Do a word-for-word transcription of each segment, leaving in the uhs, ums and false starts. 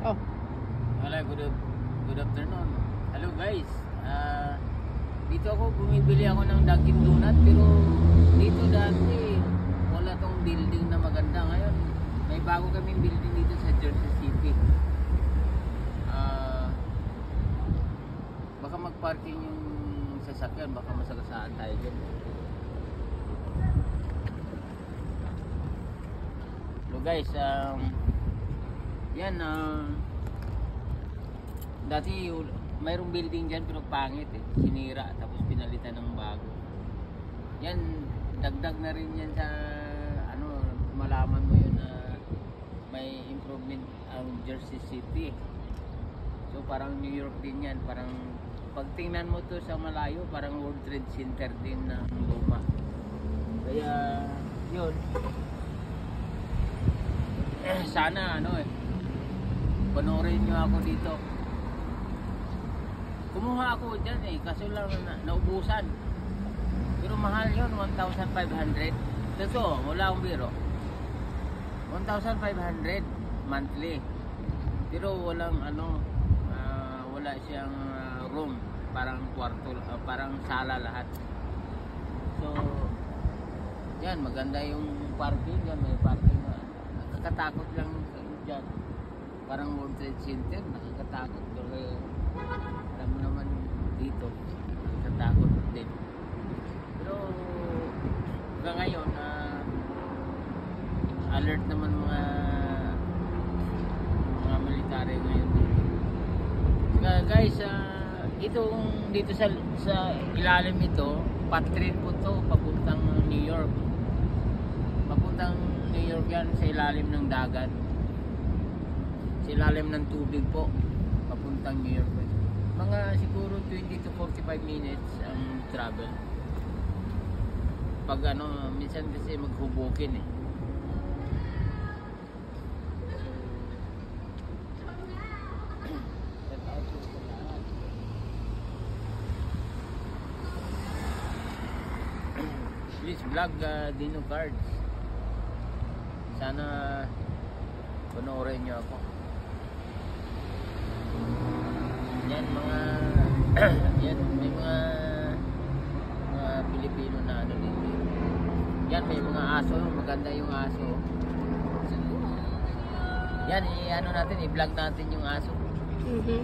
Oh. Hello, good, good afternoon. Hello guys. Uh, dito ako bumibili ako ng Dunkin Donut, pero dito dati wala tong building na maganda. Ngayon may bago kaming building dito sa Jersey City. Uh, baka magparking yung sasakyan, baka masagasaan tayo dyan. So guys, um, yan, uh, dati mayroong building dyan pero pangit eh, sinira tapos pinalitan ng bago. Yan, dagdag na rin yan sa ano, malaman mo yun na may improvement ang Jersey City. So parang New York din yan, parang pag tingnan mo to sa malayo parang World Trade Center din ng luma. Kaya yun, eh, sana ano eh, panoorin nyo ako dito. Kumuha ako dyan eh, kaso lang na, naubusan. Pero mahal yun, one thousand five hundred. Totoo, wala akong biro. one thousand five hundred monthly. Pero walang ano, uh, wala siyang uh, room, parang kwarto, uh, parang sala lahat. So, yan, maganda yung parking, yan may parking na. Nakakatakot lang dyan. Parang World Trade Center, nakakatakot. Pero alam mo naman dito, nakakatakot din. Pero hanggang ngayon, uh, alert naman mga mga military ngayon dito. Kaya guys, uh, itong dito sa, sa ilalim ito, patrin po to papuntang New York. Papuntang New York yan, sa ilalim ng dagat. Sa ilalim ng tubig po, papuntang New York. Mga siguro twenty to forty-five minutes ang travel. Pag ano, minsan kasi maghubukin eh. Please vlog uh, Dino Cards. Sana panoorin nyo ako. Yan mga yan may mga mga Pilipino na ano dito. Yan may mga aso, maganda yung aso. Yan i-ano natin, i-vlog natin yung aso. Mhm.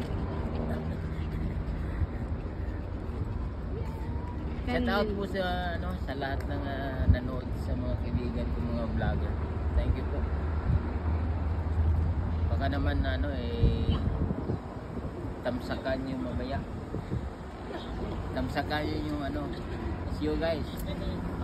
Shout out po sa ano sa lahat ng uh, nanood, sa mga kaibigan ko, mga vlogger. Thank you po. Baka naman ano eh tamsakan yung mamaya. Tamsakan yung ano. See you guys.